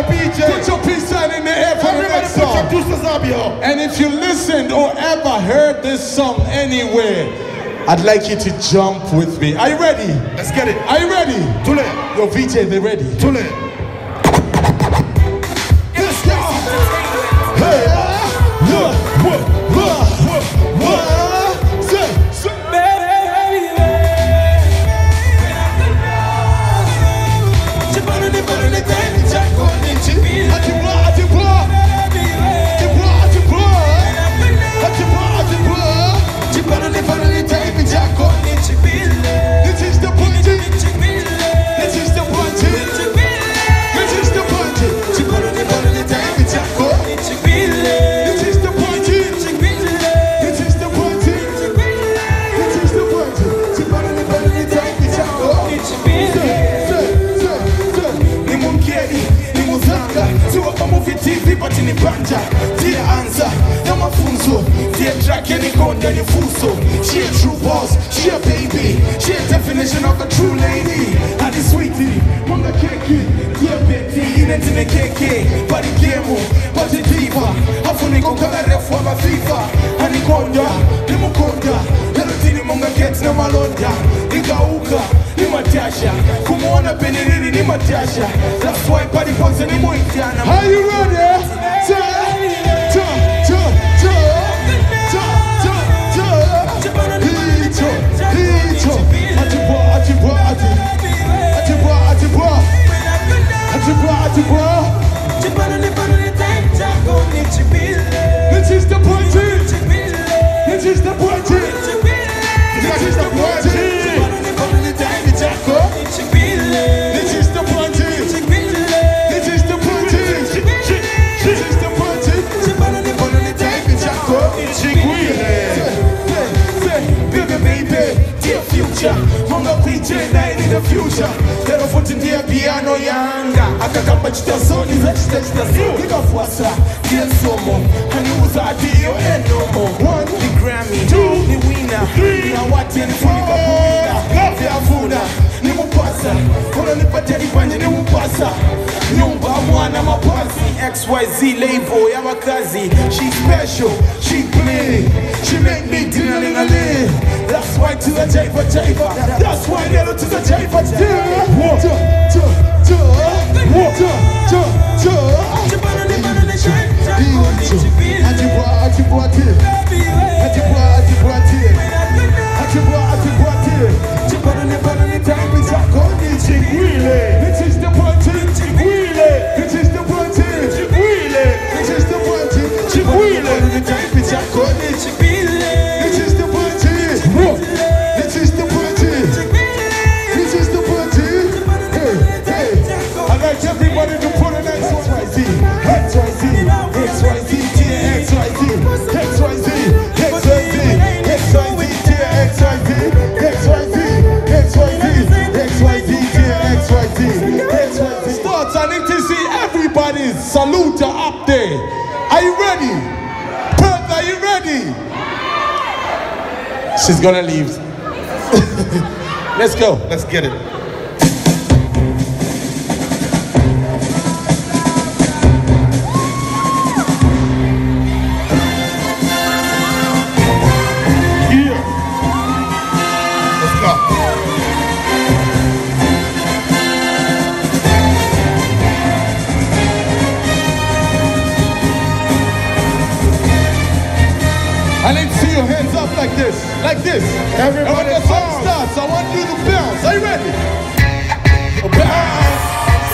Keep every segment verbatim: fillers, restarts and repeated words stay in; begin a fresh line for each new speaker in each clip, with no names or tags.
P J.
Put your peace sign in the air for the next song. And if you listened or ever heard this song anywhere, I'd like you to jump with me. Are you ready?
Let's get it.
Are you ready?
Tule.
Yo, V J, they ready?
Tule.
Let's go. Hey, look, what, what, what, what? Say, say.
Ni banja, dear answer, no mafunzo, dear track any conda ni fuso. She a true boss, she a baby, she a definition of a true lady. And the sweetie, manga keki, dear Betty, inenti ne keke, body game, but the diva, afuni kongala refu wa FIFA, ani konda, ni mukonda, elotini manga gets na malonda, igauka, ni matasha, kumuona peniriri ni matasha, that's why body pose ni muitiana.
Are you ready? This is the point. This is the point. This is the point. This is the point. This is the point. This is the point. Baby, baby, dear future, Monga P J night in the future. They're foot in the piano yanga. Akakamba chita soni za chita chita so. Ika fuasa, dear somo. Hani uza adio enomo. One, the Grammy. Two, the winner. Three, na wati ni funika kuwina. Gafi afuna, ni mupasa. Kono nipate nipanje ni mupasa. Nyumba mwana mapazi. X Y Z label ya makazi. She special, she bling. She make me ding-a-ling-a-ling. That's why to the jaiva jaiva. That's why they look to the jaiva jaiva. Walk, walk, walk, This is the point. This is the point. This is the point. This is the point. This is the point. This is the point. Hey, hey. I'd like everybody to put an X Y Z. X Y Z. X Y Z. X Y Z. X Y Z. X Y Z. X Y Z. X Y Z. X Y Z. X Y Z. X Y Z. X Y Z. Starts. I need to see everybody's salute up there. Are you ready? Perth, are you ready? She's gonna leave. Let's go.
Let's get it. Yeah. Let's go.
I need to see your hands up like this, like this.
Everybody
and when the song
bounce.
starts, I want you to bounce. Are you ready? Bounce.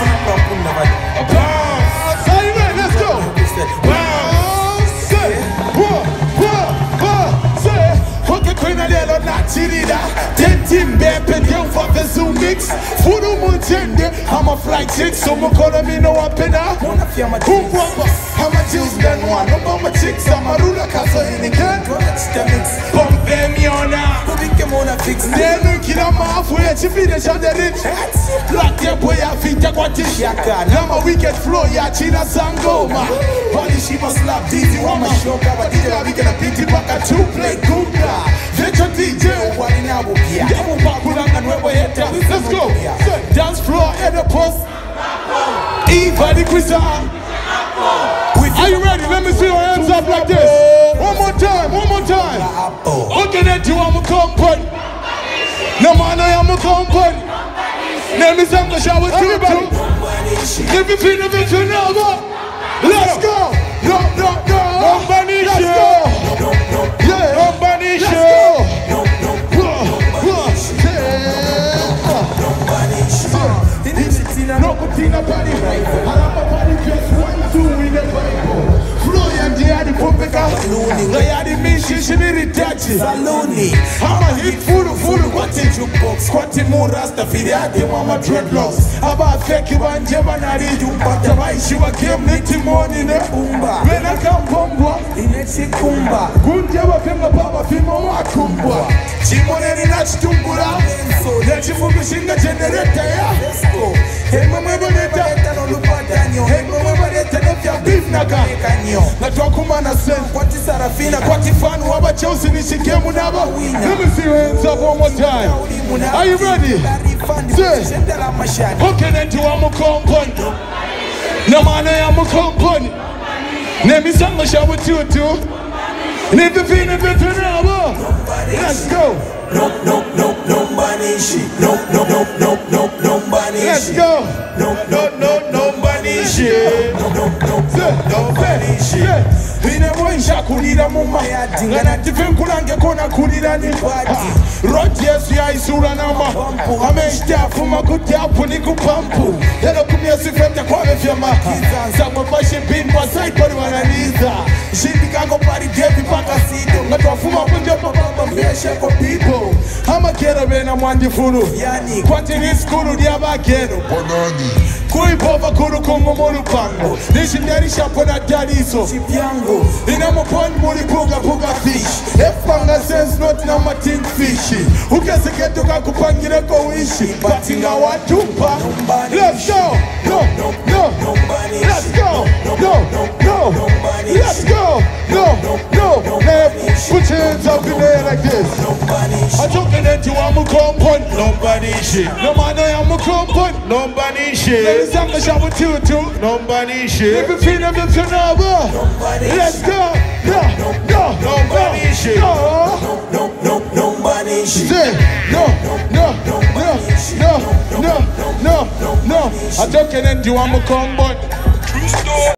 Bounce. Are you ready? Let's go. Bounce. Say. One, one, one. Say. Okay, Queen Adela, not Chirida. Team Beppe, young for the Zoom mix. Fudu Muntende, I'm a flight chick, so I'm gonna be no up in a. Who papa? I'm a chills then one. I'm a chicks, I'm a ruler, cause I ain't again. Pump them, you're now. Then look at them off, where you feel the shadow rich. Black your boy, I think I got this yaka. Now my wicked flow, ya China Sangoma. Body she must slap D J, one my show, but D J, we gonna beat it back at two play good guy. Veteran D J, what in our book, yeah. Let's go. Dance floor at the post.
Eva the Quizzer. Are you ready? Let me see your hands up like this. One more time, one more time. Looking at you, I'm a company. No man, I am a company. Name is Uncle Shower too. If you feel the you know, let's go. No, no, no. Company show. Yeah, company show. No kutina party, harapa party just one two in the Bible. Flow ya ndiani pumpeka, gayadi mishi shini tachi. Saloni, I'm a hit full full kwati jukebox, kwati murasta firiati mama dreadlocks. Aba feki banje banari jumpa, tabaishi wa game niti moni ne umba. Wena kampomba, ineti kumba. Kunje wa fema baba fimo wa kumbwa. Chimone ni nachi tumbura, nechi fumishinga generator ya. Hey mama baleta no lupadanyo. Hey mama baleta no fya beef naka. Na twakuma na sen kwati sarafina kwati fanu waba Chelsea nishike munaba. Let me see your hands up one more time. Are you ready? Say, okay then to amu company. Na mana ya mu company. Nemi sanga shabu tutu. Never feel never turn up. Let's go.
No, no, no, no money shit. No, no, no, no, no, no money shit.
Let's go.
No, no, no, no money shit. No, no, no, no, no money shit.
Ine mwisha kulira muma ngana tifen kulange kona kulira ni bati Rogers ya isura nama ameshta fuma kutapu ni kupampu Yelo kumia sifete kwa mefyama Sangwa bashi bimba saikori wananiza Shindi kango pari jepi paka sido Ngatwa fuma kunja pabamba mbieshe kwa people Hama kero bena mwandi furu Kwati ni skuru diaba kero Kui bova kuru kongo moru pango Nishindari shapo na dariso Chipiango Inamo pond muri puga puga fish Efanga sense not na matin fishy Ukese keto kakupangire ko wishi Batinga watupa Let's go No, no, no Let's go No, no Let's go No, no Put your hands up in there like this I took it into a company
Nobody shit.
No man I am a company
Nobody shit.
Let me sing the show with you too
Nobody shit.
If you feel them, if you know, let's go. No, no,
Nobody shit.
No,
No, no, nobody shit.
say no, no, no, no, no, no, no, no. I don't get into I'm a combo.